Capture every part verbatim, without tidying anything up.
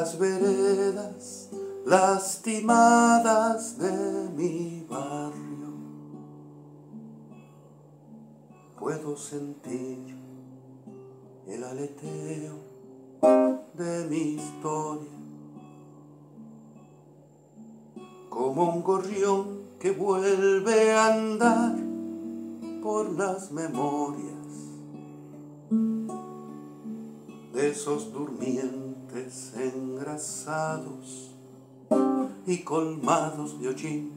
las veredas lastimadas de mi barrio puedo sentir el aleteo de mi historia, como un gorrión que vuelve a andar por las memorias de esos durmientes engrasados y colmados de hollín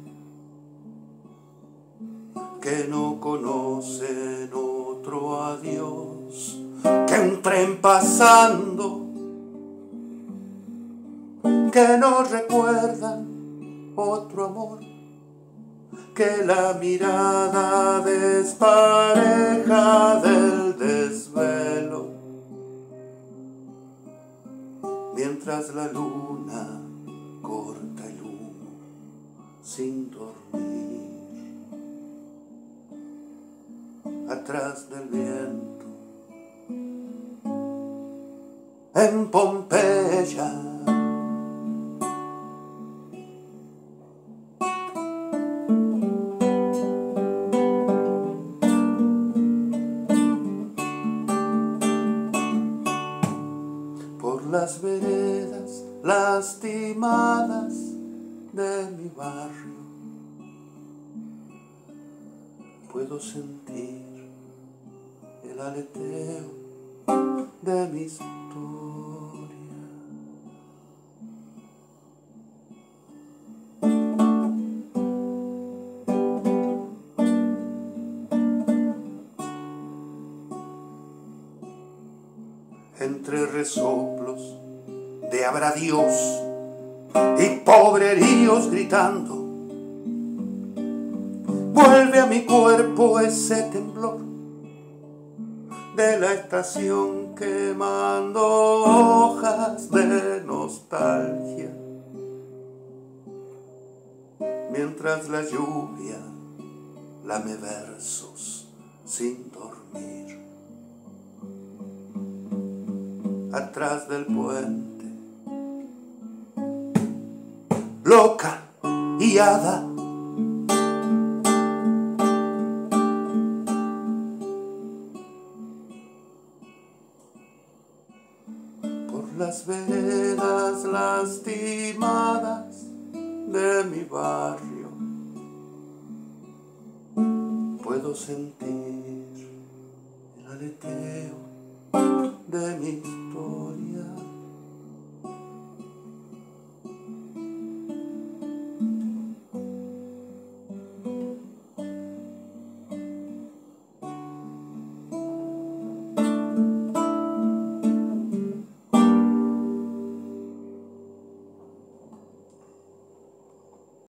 que no conocen otro adiós que un tren pasando, que no recuerdan otro amor que la mirada despareja del desvelo, mientras la luna corta el humo sin dormir, atrás del viento en Pompeya. Por las veredas lastimadas de mi barrio puedo sentir el aleteo de mi historia. Entre resoplos de habrá Dios y pobreríos gritando, vuelve a mi cuerpo ese temblor de la estación quemando hojas de nostalgia, mientras la lluvia lame versos sin dormir, atrás del puente, loca y hada. Por las veredas lastimadas de mi barrio puedo sentir el aleteo de mi historia.